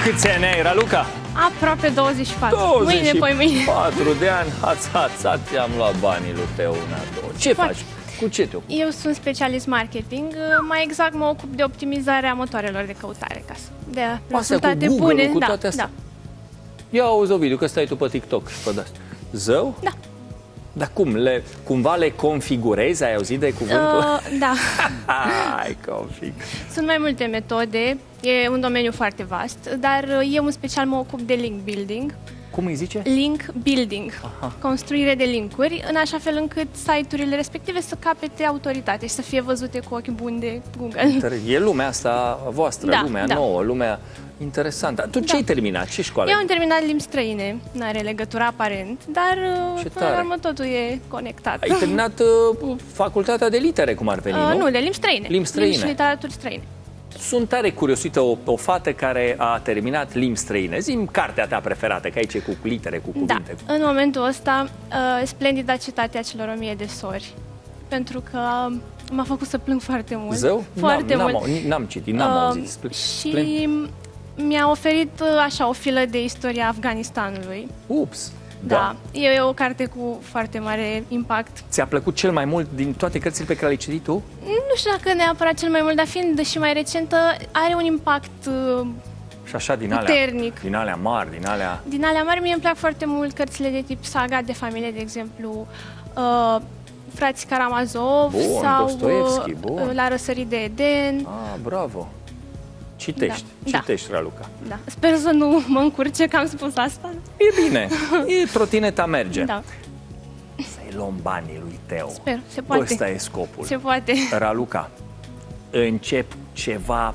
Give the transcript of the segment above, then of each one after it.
Câți ani ai, Raluca? Aproape 24. Mâine, poi mâine. 4 de ani, am luat banii lui Teo, una, două. Ce faci? Cu ce te ocupi? Eu sunt specialist marketing, mai exact mă ocup de optimizarea motoarelor de căutare, de rezultate cu Google, bune. cu toate astea? Da. Ia auzi, Ovidiu, că stai tu pe TikTok și pe de-astea. Zău? Da. Dar cum? Cumva le configurezi? Ai auzit de cuvântul? Da. Ai config. Sunt mai multe metode, e un domeniu foarte vast, dar eu în special mă ocup de link building. Cum îi zice? Link building, construire de linkuri, în așa fel încât site-urile respective să capete autoritate și să fie văzute cu ochi buni de Google. E lumea asta voastră, lumea nouă, lumea interesantă. Tu ce ai terminat? Ce școală? Eu am terminat limbi străine, n-are legătură aparent, dar până la urmă totul e conectat. Ai terminat facultatea de litere, cum ar veni, nu? Nu, de limbi străine. Limbi străine. Limbi și literaturi străine. Sunt tare curios, uite, o fată care a terminat limbi străine. Zi-mi cartea ta preferată, că aici e cu litere, cu cuvinte. Da, în momentul ăsta, Splendida cetatea celor 1000 de sori, pentru că m-a făcut să plâng foarte mult. Zău? Foarte mult. N-am citit, n-am auzit. Și mi-a oferit așa o filă de istoria Afganistanului. Ups! Da, e o carte cu foarte mare impact. Ți-a plăcut cel mai mult din toate cărțile pe care le-ai citit tu? Nu știu dacă neapărat cel mai mult, dar fiind și mai recentă, are un impact și așa puternic. Din alea mari, Din alea mari, mie îmi plac foarte mult cărțile de tip saga de familie, de exemplu, Frații Karamazov sau La răsărit de Eden. Ah, bravo! Citești, Raluca. Da. Sper să nu mă încurce că am spus asta. E bine, trotineta merge. Da. Să-i luăm banii lui Teo. Sper, se poate. Ăsta e scopul. Se poate. Raluca, încep ceva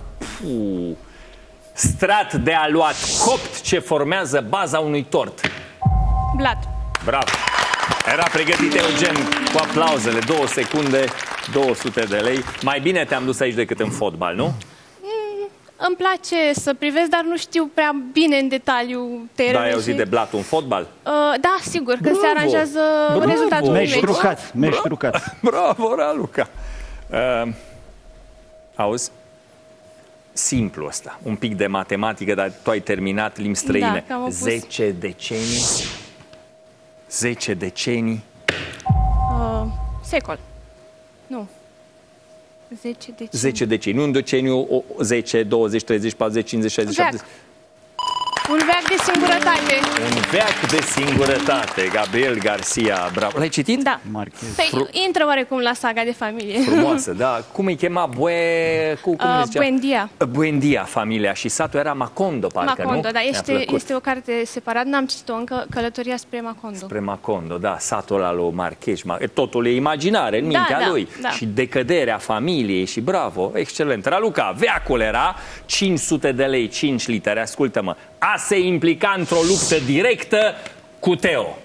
strat de aluat, copt, ce formează baza unui tort. Blat. Bravo. Era pregătit Eugen cu aplauzele. 2 secunde, 200 de lei. Mai bine te-am dus aici decât în fotbal, nu? Îmi place să privesc, dar nu știu prea bine în detaliu terenul. Da, ai auzit de blatul în fotbal? Da, sigur, că se aranjează rezultatul unui meci trucat. Bravo, Raluca. Auzi? Simplu ăsta. Un pic de matematică, dar tu ai terminat limbi străine. Da, 10 decenii. 10 decenii. Secol. Nu. 10 decenii. Nu un deceniu, 10, 20, 30, 40, 50, 60, 70. Un veac de singurătate. Un veac de singurătate. Gabriel Garcia, bravo. L-ai citit? Da. Păi, intră oarecum la saga de familie. Frumoasă, da. Cum îi chema? Buendia. Buendia, familia. Și satul era Macondo, parcă, Macondo, nu? Da. Este o carte separată. N-am citit-o încă. Călătoria spre Macondo. Spre Macondo, da. Satul ăla lui Marquez. Totul e imaginare în mintea lui. Da. Și decăderea familiei și bravo. Excelent. Raluca, veacul era 500 de lei, 5 litere. Ascultă-mă. A se implica într-o luptă directă cu Teo.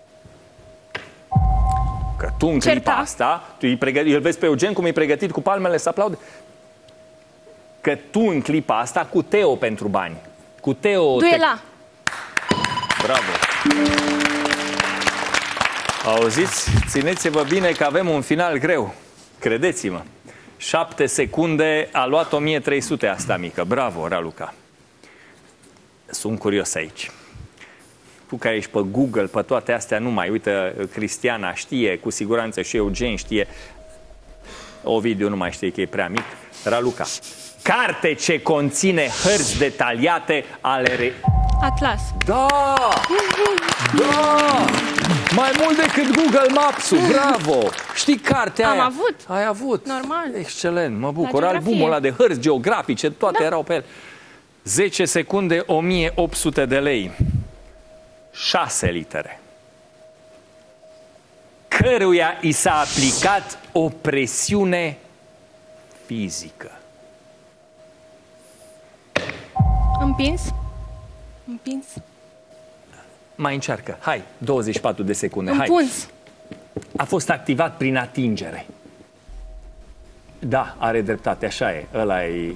Că tu în clipa asta, îl vezi pe Eugen cum e pregătit cu palmele să aplaude. Că tu în clipa asta cu Teo pentru bani. Cu Teo... Duela. Bravo. Auziți? Țineți-vă bine că avem un final greu. Credeți-mă. 7 secunde, a luat 1300 asta mică. Bravo, Raluca. Sunt curios aici. Tu care ești pe Google, pe toate astea numai, uite, Cristiana știe, cu siguranță și Eugen știe, Ovidiu nu mai știe că e prea mic. Raluca, carte ce conține hărți detaliate ale... Atlas. Da! Da! Mai mult decât Google Maps-ul, bravo! Știi cartea aia? Am avut. Ai avut? Normal. Excelent, mă bucur. Albumul ăla de hărți geografice, toate erau pe el. 10 secunde, 1800 de lei. 6 litere. Căruia i s-a aplicat o presiune fizică. Împins. Mai încearcă. Hai, 24 de secunde. Împuns. A fost activat prin atingere. Da, are dreptate, așa e. Ăla e...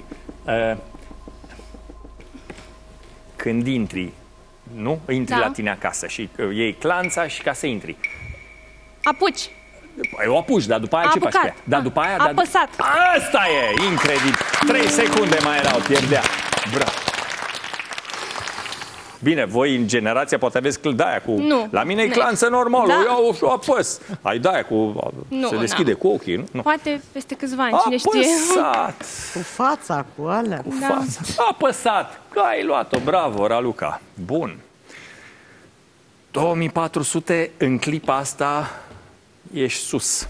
Când intri, nu? Intri la tine acasă și iei clanța și ca să intri. Apuci. O apuci, dar după aia ce faci? Dar după aia... Apăsat. Asta e! Incredibil! 3 secunde mai erau, pierdea. Bravo! Bine, voi în generația poate aveți de-aia cu... Nu. La mine e clanță normală, Da. o iau și o apăs. Ai de-aia cu... Nu, se deschide cu ochii, nu? Poate peste câțiva ani, cine știe. Apăsat! Cu fața, cu alea. Cu fața. Apăsat! Că ai luat-o, bravo, Raluca. Bun. 2400 în clipa asta ești sus.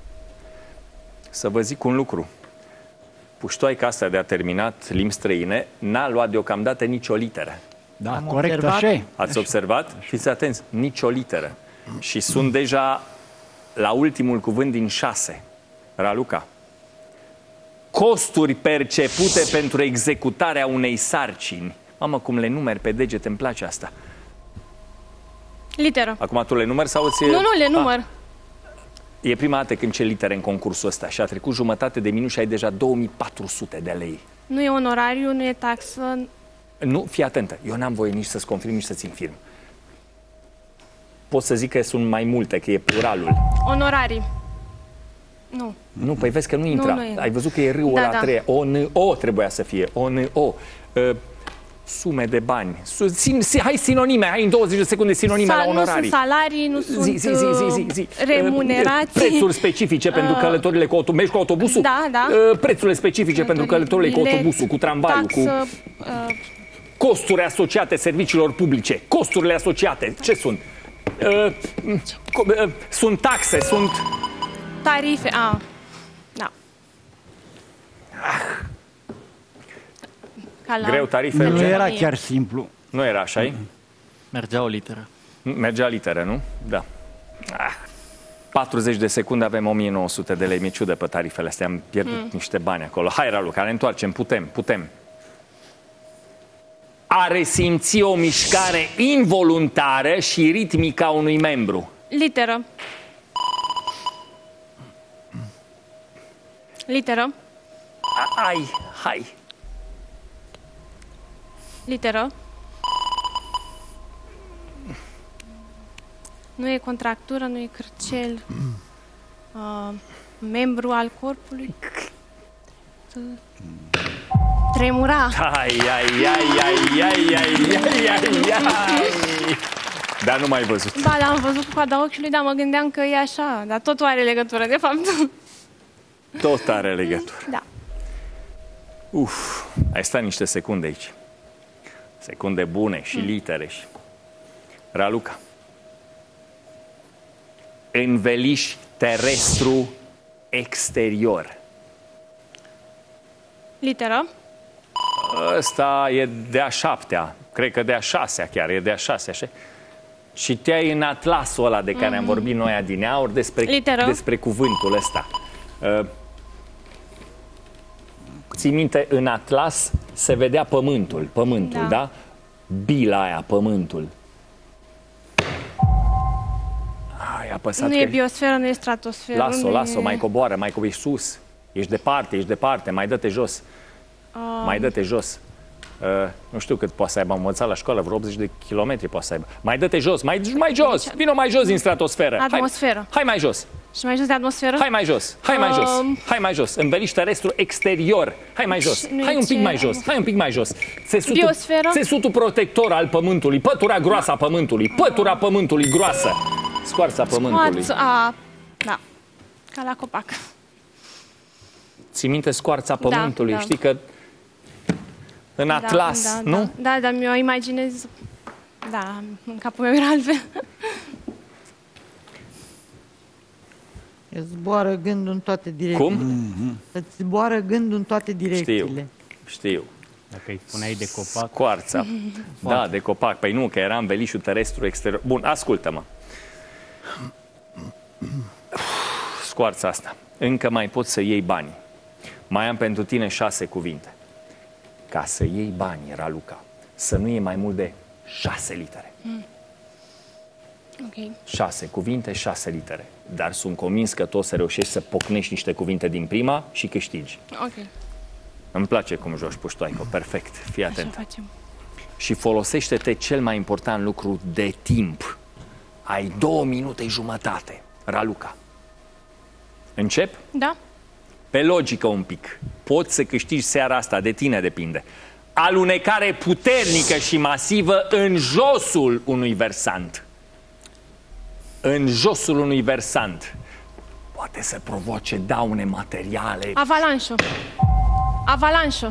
Să vă zic un lucru. Puștoaica asta de a terminat limbi străine n-a luat deocamdată nicio literă. Da, Am corect, observat. așa e. Ați observat? Fiți atenți, nicio literă. Și sunt deja la ultimul cuvânt din 6. Raluca. Costuri percepute pentru executarea unei sarcini. Mamă, cum le numeri pe degete, îmi place asta. Literă. Acum tu le numeri sau ți-e... Nu, le număr. E prima dată când ce litere în concursul ăsta și a trecut jumătate de minut și ai deja 2400 de lei. Nu e onorariu, nu e taxă. Nu, fii atentă, eu n-am voie nici să-ți confirm, nici să-ți infirm. Pot să zic că sunt mai multe, că e pluralul. Onorarii. Nu. Nu, păi vezi că nu intra. Nu e. Ai văzut că e râul Da, la da. 3. O trebuia să fie. O. Sume de bani. Hai sinonime, hai în 20 de secunde sinonime la Nu onorarii. sunt salarii, nu sunt Zi. remunerații. Prețuri specifice pentru călătorile cu autobusul. Mergi cu autobusul? Da. Prețurile specifice pentru călătorile cu bilet, autobusul, cu tramvaiul, taxă, costuri asociate serviciilor publice. Costurile asociate. Ce sunt? Sunt taxe, sunt... tarife. Da. Greu, tarife. Nu Gen? era chiar simplu. Nu era așa, Mergea o literă. Mergea literă, nu? Da. 40 de secunde avem 1900 de lei. Mi-e ciudă pe tarifele astea. Am pierdut niște bani acolo. Hai, Raluca, ne întoarcem. Putem. A resimți o mișcare involuntară și ritmică a unui membru. Literă. Hai. Literă. Nu e contractură, nu e cârcel. Membru al corpului. Tremura. Ai. Dar nu m-ai văzut. Ba, am văzut cu coada ochiului, dar mă gândeam că e așa. Dar totul are legătură, de fapt. Tot are legătură. Da. Ai stat niște secunde aici. Secunde bune și litere și... Raluca. Înveliș terestru exterior. Literă. Ăsta e de a 7-a. Cred că de a 6-a chiar. E de a 6-a, așa? Citeai în atlasul ăla de care am vorbit noi adineauri despre cuvântul ăsta. Ții minte, în atlas se vedea pământul, da? Bila aia, pământul. Ai apăsat. Nu e biosferă, nu e stratosferă. Lasă-o, mai coboară, ești sus. Ești departe, mai dă-te jos. Mai dă-te jos. Nu știu cât poate să aibă, am învățat la școală, vreo 80 de kilometri poate să aibă. Mai dă-te jos, mai jos, vino mai jos din stratosferă. Atmosferă. Hai mai jos. Și mai jos de atmosferă? Hai mai jos. Înveliș terestru exterior. Hai mai jos. Hai un pic mai jos. Țesutul protector al pământului, pătura groasă a pământului, pătura pământului groasă. Scoarța pământului. Da. Ca la copac. Ții minte scoarța pământului? Da. Știi că în atlas, nu? Da, dar mi-o imaginez. Da, în capul meu era altfel. Îți zboară gândul în toate direcțiile. Cum? Îți zboară gândul în toate direcțiile. Știu. Dacă îi spuneai de copac. Scoarța. Da, de copac. Păi nu, că era învelișul terestru exterior. Bun, ascultă-mă. Scoarța asta. Încă mai poți să iei bani. Mai am pentru tine 6 cuvinte. Ca să iei bani, Raluca, să nu e mai mult de 6 litere. Ok. 6 cuvinte, 6 litere. Dar sunt convins că tu o să reușești să pocnești niște cuvinte din prima și câștigi. Ok. Îmi place cum joci puștoaică. Perfect. Fii atent. Așa facem. Și folosește-te cel mai important lucru de timp. Ai 2 minute jumătate. Raluca. Încep? Da. Pe logică un pic. Poți să câștigi seara asta, de tine depinde. alunecare puternică și masivă în josul unui versant. În josul unui versant. Poate să provoace daune materiale. Avalanșă. Avalanșă.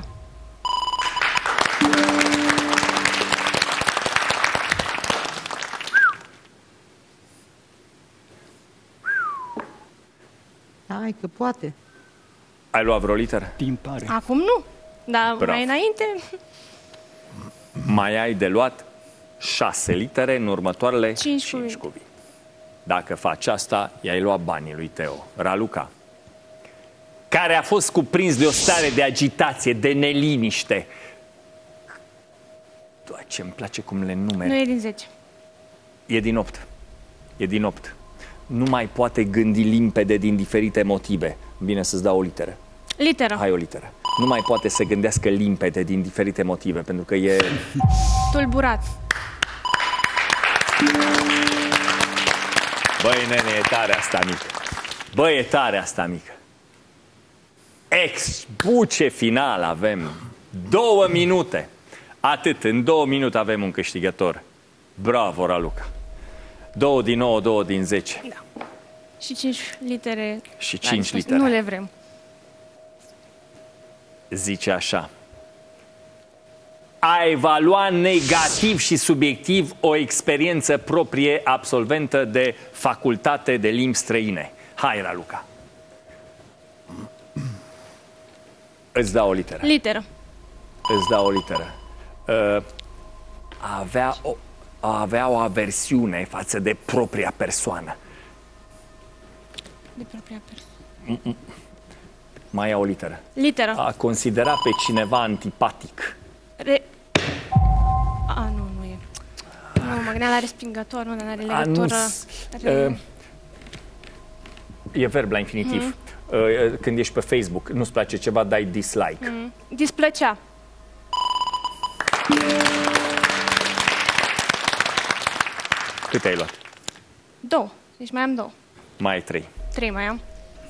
Hai că poate. Ai luat vreo literă? Timpare. Acum nu, dar Bravo. mai înainte... Mai ai de luat 6 litere în următoarele 5 cuvinte. Dacă faci asta, i-ai luat banii lui Teo. Raluca, care a fost cuprins de o stare de agitație, de neliniște. Doar ce-mi place cum le numeri. Nu e din 10. E din 8. E din 8. Nu mai poate gândi limpede din diferite motive. Bine să-ți dau o literă. Literă. Hai o literă. Nu mai poate să gândească limpede din diferite motive, pentru că e... Tulburat. Băi, nene, e tare asta mică. Băi, e tare asta mică. Buce final avem. 2 minute. Atât, în 2 minute avem un câștigător. Bravo, Raluca. 2 din 9, 2 din 10. Da. Și 5 litere. Și 5 litere. Nu le vrem. Zice așa: a evalua negativ și subiectiv o experiență proprie absolventă de facultate de limbi străine. Hai, Raluca. Îți dau o literă. Literă. Îți dau o literă. A avea o aversiune față de propria persoană. De propria persoană. Mai ia o literă. Literă. A considera pe cineva antipatic. Nu e. Nu, mă gândeam la respingător, nu, dar are legătură. E verb la infinitiv. Când ești pe Facebook, nu-ți place ceva, dai dislike. Displăcea. Cât ai luat? 2. Deci mai am 2. Mai ai 3. 3 mai am.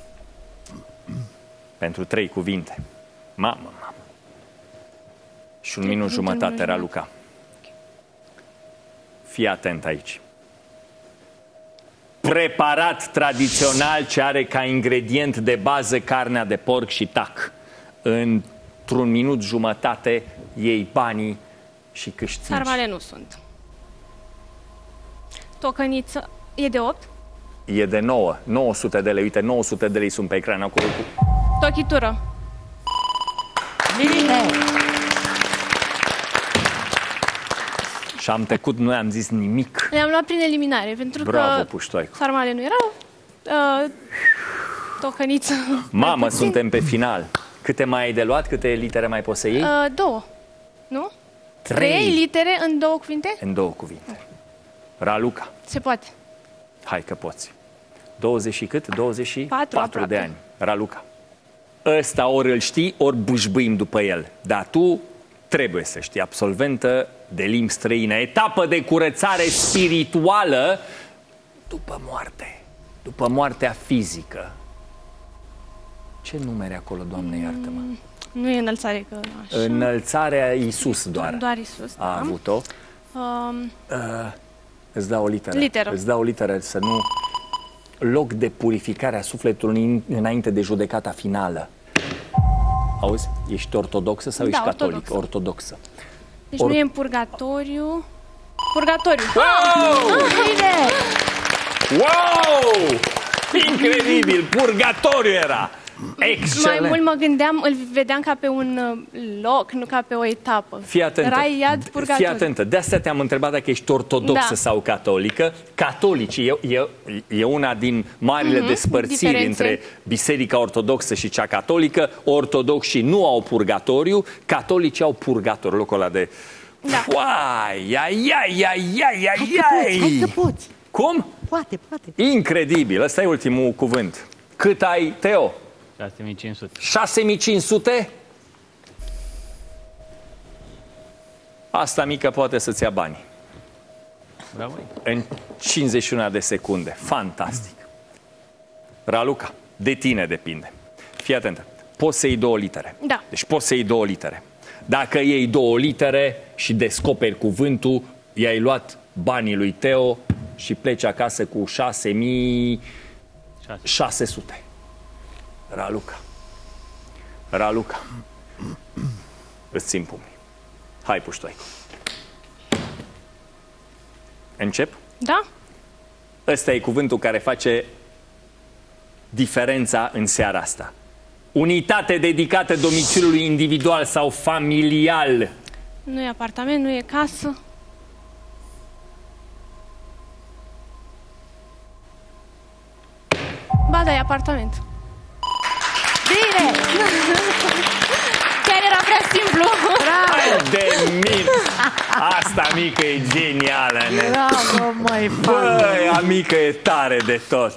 Pentru 3 cuvinte. Mamă. Și un 3 minut cuvinte, jumătate, nu Raluca. Fii atent aici. Preparat tradițional ce are ca ingredient de bază carnea de porc și tac. Într-un minut jumătate iei banii și câștigi. Sarmale nu sunt. Tocăniță. E de 8? E de 9. 900 de lei. Uite, 900 de lei sunt pe ecran acolo. Tochitură. Bine! Și am trecut, nu am zis nimic. Le-am luat prin eliminare, pentru Bravo, că puștoaicu. sarmale nu erau. Tocăniță. Mamă, suntem pe final. Câte mai ai de luat? Câte litere mai poți să iei? 2. Nu? 3 3 litere în 2 cuvinte? în 2 cuvinte. Raluca, Se poate. hai că poți. 20 și cât? 24 aproape. de ani. Raluca. Ăsta ori îl știi, ori bușbâim după el. Dar tu trebuie să știi. Absolventă de limbi străine. Etapă de curățare spirituală după moarte. După moartea fizică. Ce numere acolo, Doamne, iartă-mă? Nu e înălțare, că așa. Înălțarea Iisus doar. Doar Iisus, A da. avut-o. Îți dau o literă. Literă. Îți dau o literă să nu... Loc de purificare a sufletului înainte de judecata finală. Auzi? Ești ortodoxă sau ești catolică? Ortodoxă. Deci nu e în purgatoriu. Purgatoriu. Wow! Bine! Wow! Incredibil! Purgatoriu era! Excelent! Mai mult mă gândeam, îl vedeam ca pe un loc, nu ca pe o etapă. Fii atentă. Rai, iad, purgatoriu. Fii atentă. De asta te-am întrebat dacă ești ortodoxă sau catolică. Catolicii e una din marile despărțiri diferențe între biserica ortodoxă și cea catolică. Ortodoxii nu au purgatoriu, catolicii au purgatoriu. Locul ăla de... Da. Uai, Hai că poți. Cum? Poate. Incredibil. Ăsta e ultimul cuvânt. Cât ai, Teo? 6500. 6500? Asta mică poate să-ți ia banii. Bravo. În 51 de secunde. Fantastic. Raluca, de tine depinde. Fii atentă. Poți să iei 2 litere. Da. Deci poți să iei 2 litere. Dacă iei 2 litere și descoperi cuvântul, i-ai luat banii lui Teo și pleci acasă cu 6.600. Raluca. Îți țin pumnii. Hai, Puștoicu. Încep? Da? Ăsta e cuvântul care face diferența în seara asta. Unitate dedicată domiciliului individual sau familial. Nu e apartament, nu e casă. Ba da, e apartament. Bine! Chiar era prea simplu. Hai de mine! Asta mică e genială, ne? Bravo, măi, Băi, amică e tare de tot.